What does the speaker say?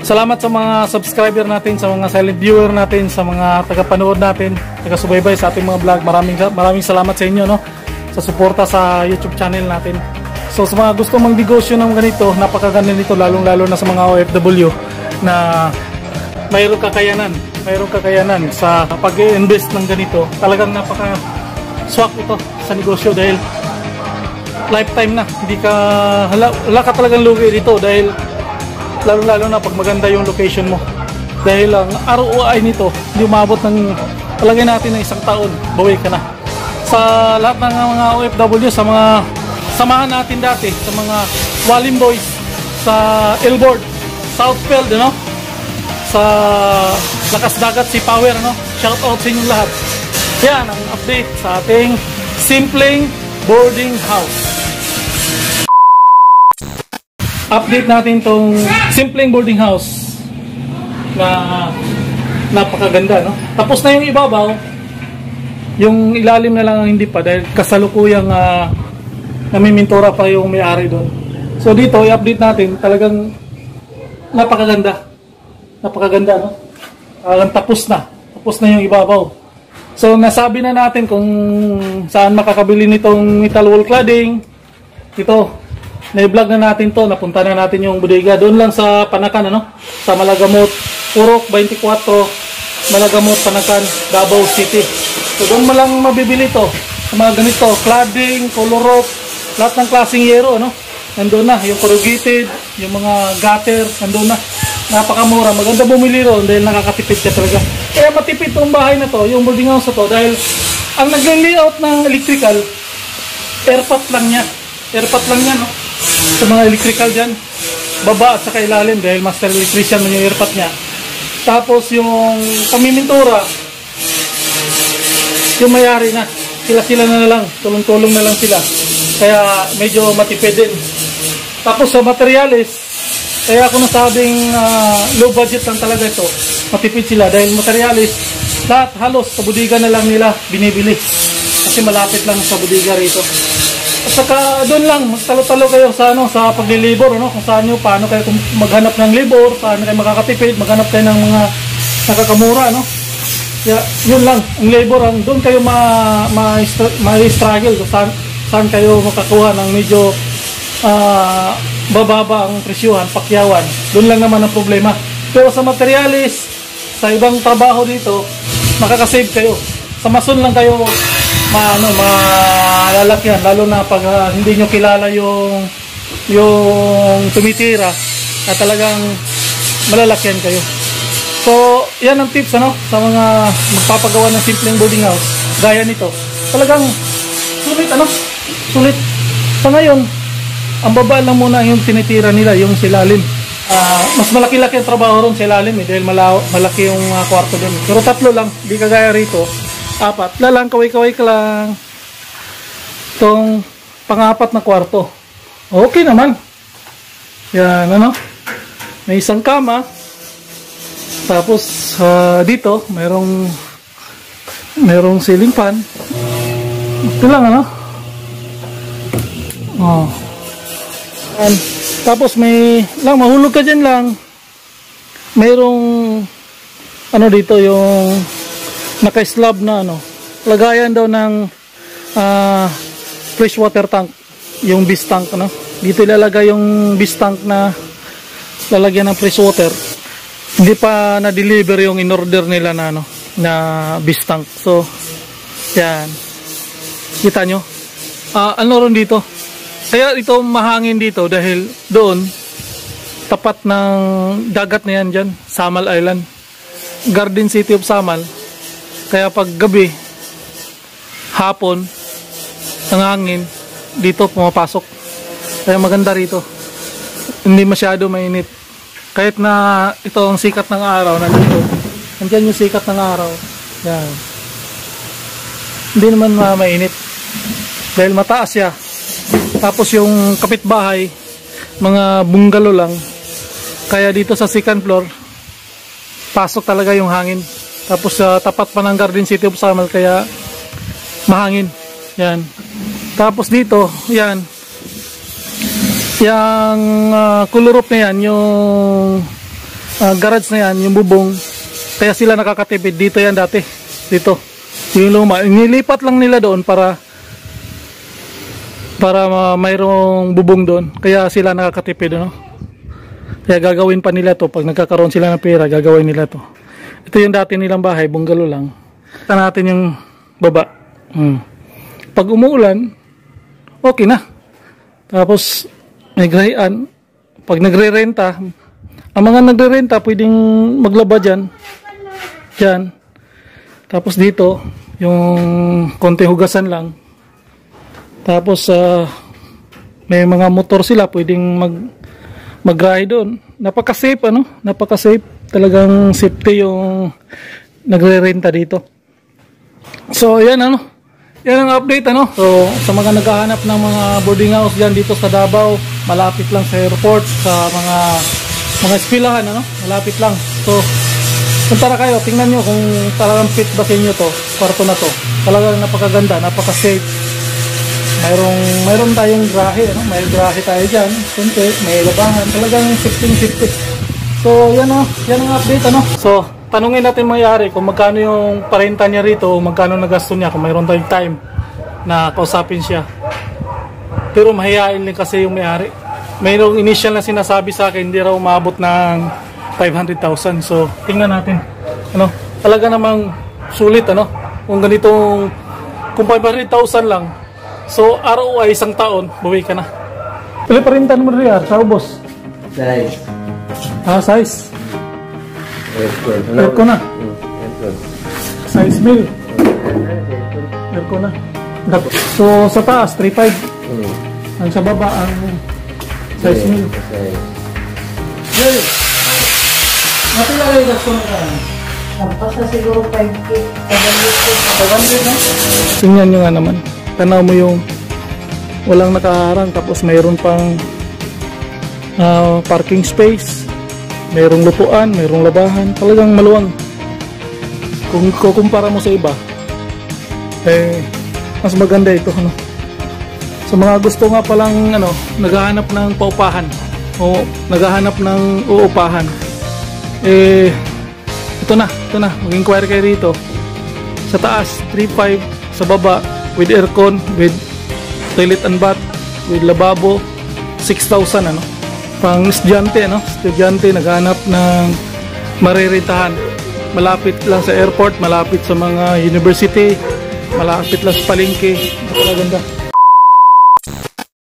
Salamat sa mga subscriber natin, sa mga silent viewer natin, sa mga tagapanood natin, taga-subaybay sa ating mga vlog. Maraming salamat sa inyo, no, sa suporta sa YouTube channel natin. So sa mga gusto mang negosyo ng ganito, napakaganda nito, lalong-lalo na sa mga OFW na mayroong kakayanan sa pag-i-invest ng ganito. Talagang napaka-swak ito sa negosyo dahil lifetime na. Wala ka talagang lugi dito dahil lalo na pag maganda yung location mo. Dahil ang ROI nito, hindi umabot ng palagay natin ng 1 taon, bawi ka na. Sa lahat ng mga OFW, sa mga samahan natin dati, sa mga Walim Boys, sa Elboard, Southfield, no? Sa Lakas Dagat, si Power, no? Shout out sa inyong lahat. Yan ang update sa ating simpleng boarding house. Update natin tong simpleng boarding house na napakaganda, no? Tapos na yung ibabaw, yung ilalim na lang ang hindi pa dahil kasalukuyang namimintura pa yung may-ari doon. So dito i-update natin, talagang napakaganda, no? Tapos na yung ibabaw. So nasabi na natin kung saan makakabili nitong metal wall cladding. Ito, na-vlog na natin to, napunta na natin yung bodega doon lang sa Panakan, ano? Sa Malagamot, Purok 24, Malagamot, Panakan, Davao City. So doon mo lang mabibili to. Sa mga ganito, cladding, color rope, lahat ng klaseng yero, ano? Nandoon na, yung corrugated, yung mga gutter, nandoon na. Napakamura, maganda bumili ron dahil nakakatipid ka talaga. Kaya matipid tong bahay na to, yung boarding house na to, dahil ang nag-layout ng electrical, airpat lang niya, no? Sa mga electrical dyan, baba at saka ilalim dahil master electrician man yung airpat niya. Tapos yung pamimintura, yung mayari na, sila na lang, tulong-tulong na lang sila. Kaya medyo matipid din. Tapos sa materialis, kaya ako nasabing low budget lang talaga ito. Matipid sila dahil materialis, lahat halos sa bodega na lang nila binibili. Kasi malapit lang sa bodega rito. At saka doon lang, magtalo-talo kayo sa sa paglilibor, ano? Kung saan nyo, paano kayo maghanap ng libor, paano kayo makakatipid, maghanap kayo ng mga nakakamura, no? Kaya yun lang, ang labor, doon kayo ma-struggle, saan kayo makakuha ng medyo bababa ang presyuhan, pakyawan. Doon lang naman ang problema. Pero sa materialis, sa ibang trabaho dito, makakasave kayo. Sa mason lang kayo malalakyan, lalo na pag hindi nyo kilala yung tumitira, at talagang malalakyan kayo. So yan ang tips, ano, sa mga magpapagawa ng simpleng boarding house gaya nito. Talagang sulit. Sa ngayon, ang baba lang muna yung tinitira nila, yung silalim. Mas malaki-laki ang trabaho ron sa ilalim, dahil malaki yung kwarto doon. Pero 3 lang, di kagaya rito 4 lang, kaway-kaway ka lang. Itong pang-4 na kwarto, okay naman. Yan, ano, may isang kama. Tapos dito merong ceiling fan. Ito lang, ano. Tapos may lang, mahulog ka dyan lang. Mayroong ano dito, yung naka-slab na ano, lagayan daw ng fresh water tank, yung beast tank, ano. Dito ilalagay yung beast tank na lalagyan ng fresh water. Hindi pa na-deliver yung in-order nila na ano, na beast tank. So yan, kita nyo, ano ron dito. Kaya ito mahangin dito dahil doon tapat ng dagat na yan dyan, Samal Island, Garden City of Samal. Kaya pag gabi, hapon, ang hangin dito pumapasok. Kaya maganda rito, hindi masyado mainit. Kahit na ito ang sikat ng araw, nandiyan yung sikat ng araw, yan, hindi naman mainit dahil mataas siya. Tapos yung kapitbahay, mga bungalow lang, kaya dito sa second floor pasok talaga yung hangin. Tapos tapat pa ng Garden City of Samal, kaya mahangin yan. Tapos dito, yan, yung color roof na yan, yung garage na yan, yung bubong, kaya sila nakakatipid. Dito yan dati, dito yung luma, nilipat lang nila doon para mayroong bubong doon, kaya sila nakakatipid, ano? Kaya gagawin pa nila to pag nagkakaroon sila ng pera, gagawin nila to. Ito yung dati nilang bahay, bungalow lang. Ito natin yung baba. Pag umuulan, okay na. Tapos may grahian. Pag nagre-renta, ang mga nagre-renta pwedeng maglaba dyan. Tapos dito yung konting hugasan lang. Tapos may mga motor sila, pwedeng mag-ride doon. Napaka-safe, ano? Napaka-safe. Talagang safety yung nagre-renta dito. So, yan, ano? Yan ang update, ano? So, sa mga naghahanap ng mga boarding house dyan dito sa Davao, malapit lang sa airport, sa mga eskwelahan, ano? Malapit lang. So, punta na kayo, tingnan nyo kung talagang fit ba sa inyo to, kwarto na to. Talagang napakaganda, napaka-safe. Mayroon tayong grahe, ano? May grahe tayo dyan, kunti, may labangan, talagang safety. So, yan, yan ang update, ano? So, tanungin natin mayari kung magkano yung parenta niya rito, magkano nagasto niya, kung mayroon tayong time na kausapin siya. Pero mahihain din kasi yung mayari. Mayroong initial na sinasabi sa akin, hindi raw umabot ng 500,000. So, tingnan natin. Ano? Talaga namang sulit, ano? Kung ganitong, kung 500,000 lang, so ROI isang taon, buwi ka na. Pili parintan mo rin, sa ubos. Size. Size. Aircon. Aircon na. Aircon. Size mill. Aircon na. So sa taas, 3.5. Ang sa baba, ang size mill. Yay! Napila kayo gasto na ka? Tapos na siguro 5K. 500 na? Tingnan nyo nga naman. Tanaw mo yung walang nakaharang, tapos mayroon pang parking space, mayroong lupuan, mayroong labahan, talagang maluwang. Kung kukumpara mo sa iba, mas maganda ito, ano? Sa mga gusto nga palang naghahanap ng paupahan o naghahanap ng uupahan, ito na, mag-inquire kayo rito. Sa taas 3.5, sa baba with aircon, with toilet and bath, with lababo, 6,000, ano? Pang estudyante, ano? Estudyante naghanap ng marirentahan. Malapit lang sa airport, malapit sa mga university, malapit lang sa palengke. Napakaganda.